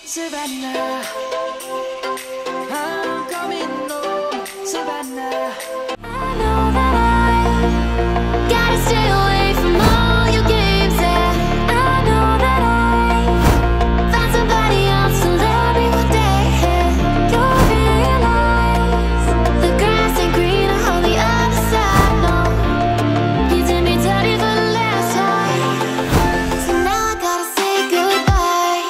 Savannah, I'm coming home, Savannah. I know that I gotta stay away from all your games, yeah. I know that I found somebody else to love me one day, yeah. You'll realize the grass ain't greener on the other side, no. You did me dirty for the last time, so now I gotta say goodbye.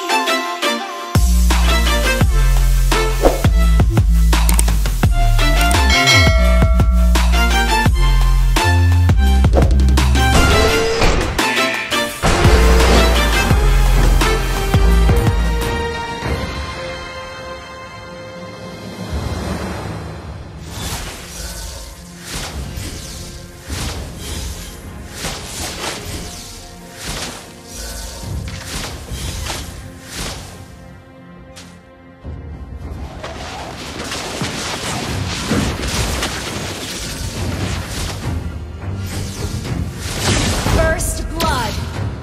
First blood.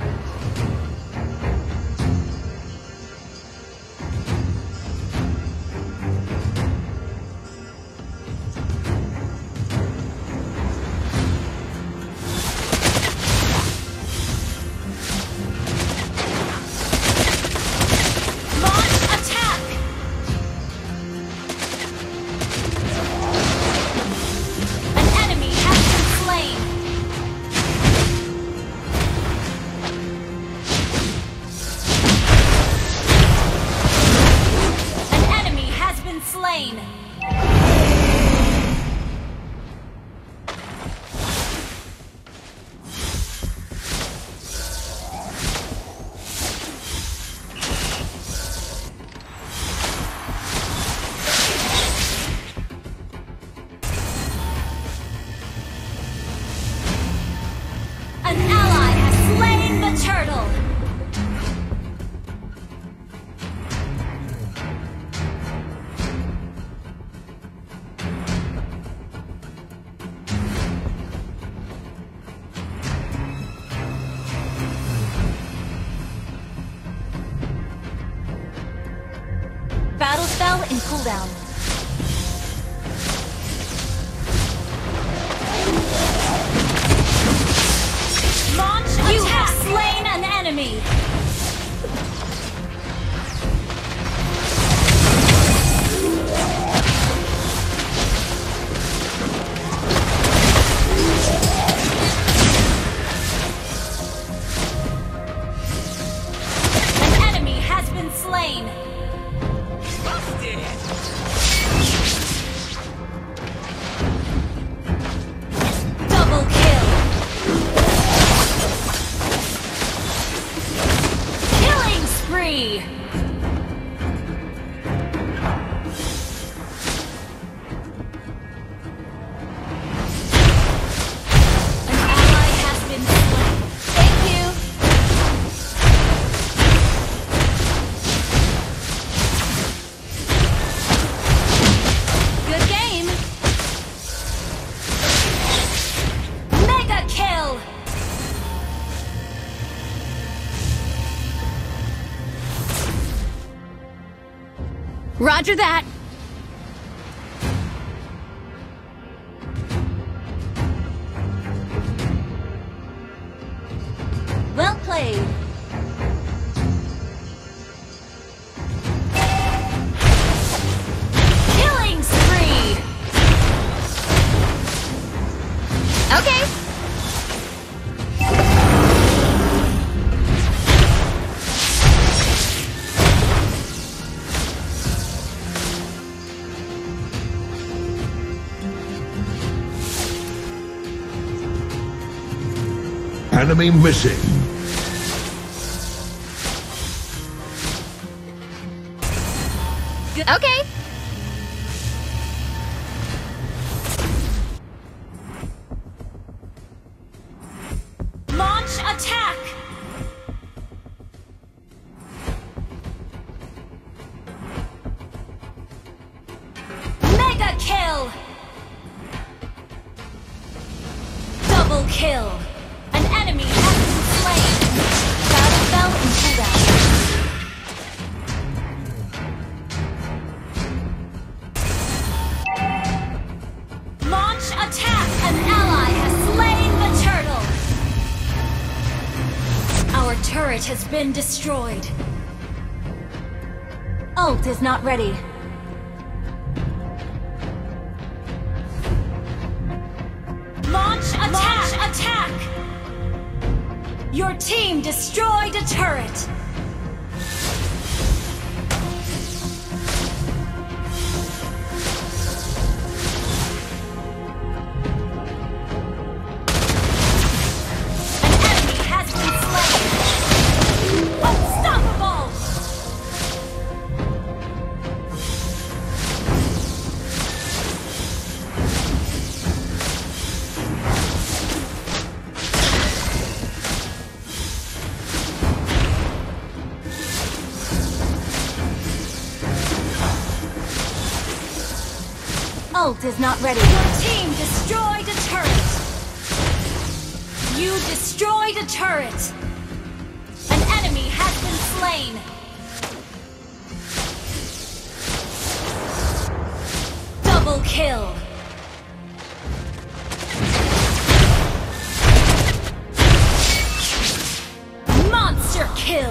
Launch attack. An enemy has been slain. An enemy has been slain. An ally has slain the turtle. Battle spell in cooldown. Launch attack. You have slain an enemy. An enemy has been slain. Double kill. Killing spree. An ally has been slain. Thank you. Good game. Mega kill. Roger that. Well played. Killing spree. Okay. Enemy missing. Okay. Launch attack. Mega kill. Double kill. An enemy has been slain. Battle spell in cooldown. turret has been destroyed. Ult is not ready. Launch attack! Launch attack! Your team destroyed a turret. Ult is not ready. Your team destroyed a turret. You destroyed a turret. An enemy has been slain. Double kill. Monster kill.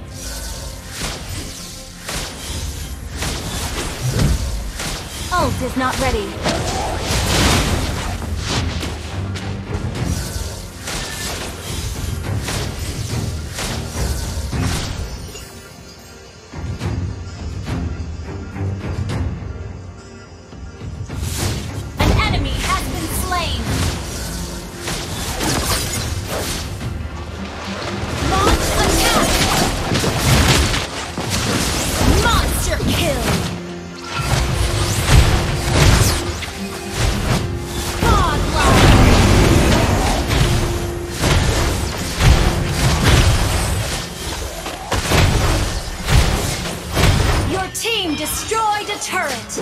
Ult is not ready. An enemy has been slain. Launch attack! Monster kill! Team destroyed a turret!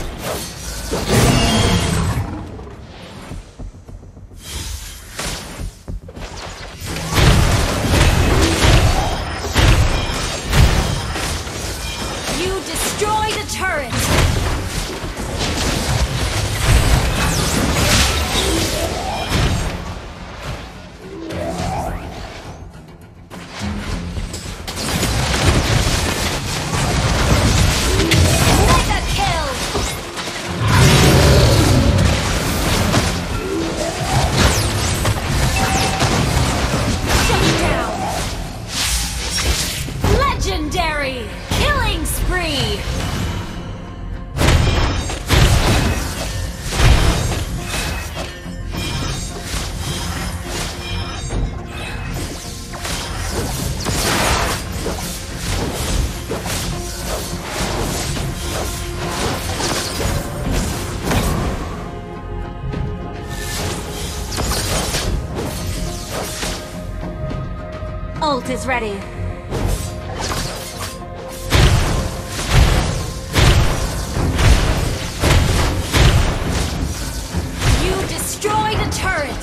You destroyed a turret! Legendary! Killing spree! Ult is ready. Destroyed a turret!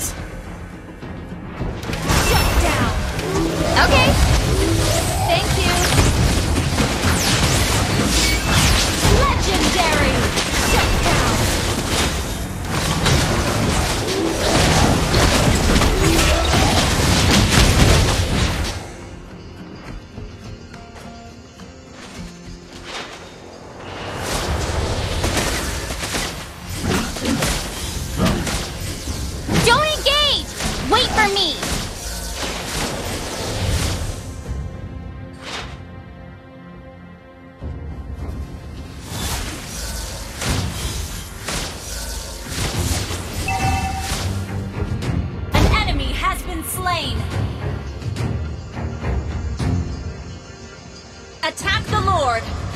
Shut down! Okay. Thank you. Legendary! Shut down! Don't engage! Wait for me! An enemy has been slain! Attack the Lord!